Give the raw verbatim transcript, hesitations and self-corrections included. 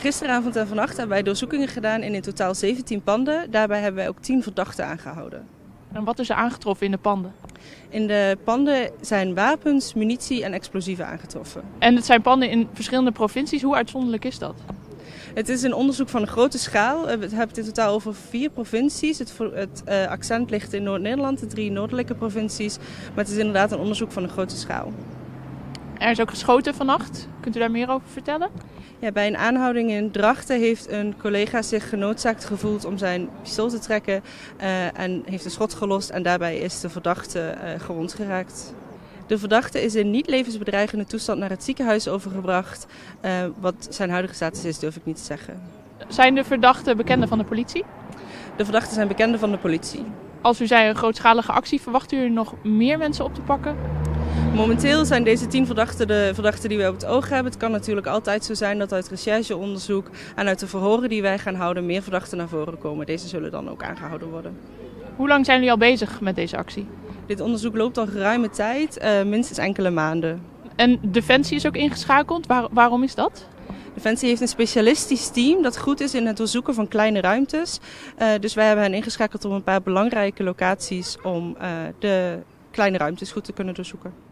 Gisteravond en vannacht hebben wij doorzoekingen gedaan in in totaal zeventien panden. Daarbij hebben wij ook tien verdachten aangehouden. En wat is er aangetroffen in de panden? In de panden zijn wapens, munitie en explosieven aangetroffen. En het zijn panden in verschillende provincies. Hoe uitzonderlijk is dat? Het is een onderzoek van een grote schaal. We hebben het in totaal over vier provincies. Het, het uh, accent ligt in Noord-Nederland, de drie noordelijke provincies. Maar het is inderdaad een onderzoek van een grote schaal. Er is ook geschoten vannacht. Kunt u daar meer over vertellen? Ja, bij een aanhouding in Drachten heeft een collega zich genoodzaakt gevoeld om zijn pistool te trekken uh, en heeft een schot gelost en daarbij is de verdachte uh, gewond geraakt. De verdachte is in niet levensbedreigende toestand naar het ziekenhuis overgebracht. Uh, wat zijn huidige status is, durf ik niet te zeggen. Zijn de verdachten bekenden van de politie? De verdachten zijn bekenden van de politie. Als u zei een grootschalige actie, verwacht u er nog meer mensen op te pakken? Momenteel zijn deze tien verdachten de verdachten die wij op het oog hebben. Het kan natuurlijk altijd zo zijn dat uit rechercheonderzoek en uit de verhoren die wij gaan houden meer verdachten naar voren komen. Deze zullen dan ook aangehouden worden. Hoe lang zijn jullie al bezig met deze actie? Dit onderzoek loopt al geruime tijd, uh, minstens enkele maanden. En Defensie is ook ingeschakeld. Waar, waarom is dat? Defensie heeft een specialistisch team dat goed is in het doorzoeken van kleine ruimtes. Uh, dus wij hebben hen ingeschakeld op een paar belangrijke locaties om uh, de kleine ruimtes goed te kunnen doorzoeken.